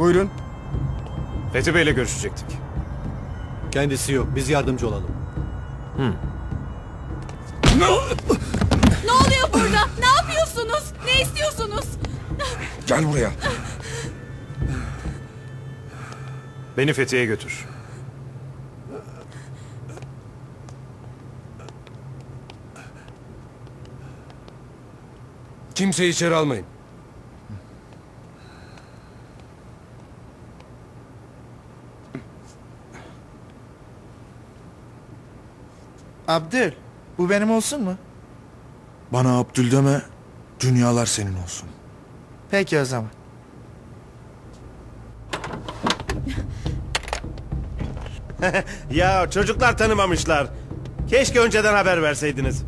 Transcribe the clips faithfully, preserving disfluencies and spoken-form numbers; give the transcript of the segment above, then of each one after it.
Buyurun. Fethi Bey'le görüşecektik. Kendisi yok. Biz yardımcı olalım. Hı. Ne oluyor burada? Ne yapıyorsunuz? Ne istiyorsunuz? Gel buraya. Beni Fethiye'ye götür. Kimseyi içeri almayın. Abdül, bu benim olsun mu? Bana Abdül deme, dünyalar senin olsun. Peki o zaman. Ya çocuklar tanımamışlar. Keşke önceden haber verseydiniz.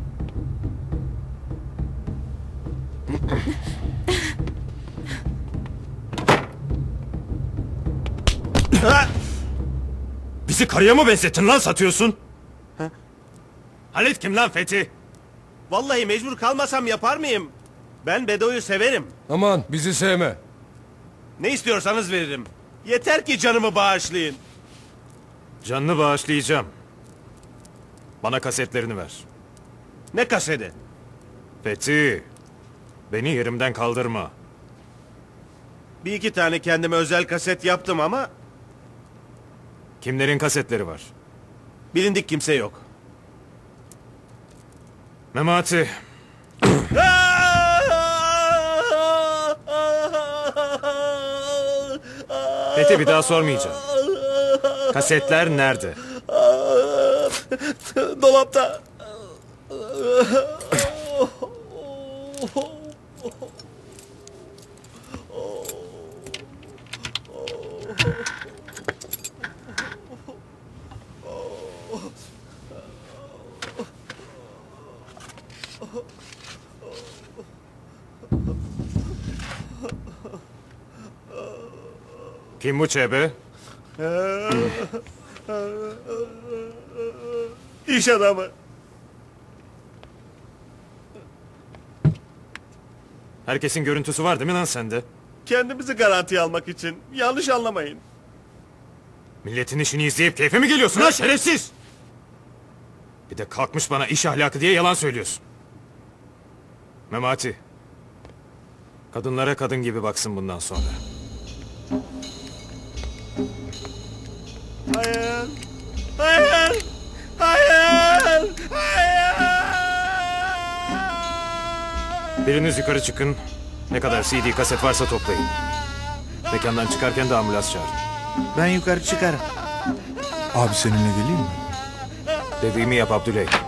Bizi karıya mı benzettin lan, satıyorsun? Ha? Halit kim lan Fethi? Vallahi mecbur kalmasam yapar mıyım? Ben Bedo'yu severim. Aman bizi sevme. Ne istiyorsanız veririm. Yeter ki canımı bağışlayın. Canını bağışlayacağım. Bana kasetlerini ver. Ne kaseti? Fethi, beni yerimden kaldırma. Bir iki tane kendime özel kaset yaptım ama Kimlerin kasetleri var? bilindik kimse yok. Memati, Fethi, bir daha sormayacağım. Kasetler nerede? Dolapta. Kim bu çebe? İş adamı. Herkesin görüntüsü var değil mi lan sende? Kendimizi garantiye almak için. Yanlış anlamayın. Milletin işini izleyip keyfe mi geliyorsun lan şerefsiz? Bir de kalkmış bana iş ahlakı diye yalan söylüyorsun. Memati, kadınlara kadın gibi baksın bundan sonra. Hayır. Hayır. Hayır. Hayır. Biriniz yukarı çıkın. Ne kadar C D kaset varsa toplayın. Mekandan çıkarken de ambulans çağırın. Ben yukarı çıkarım. Abi seninle geleyim mi? Dediğimi yap Abdüley.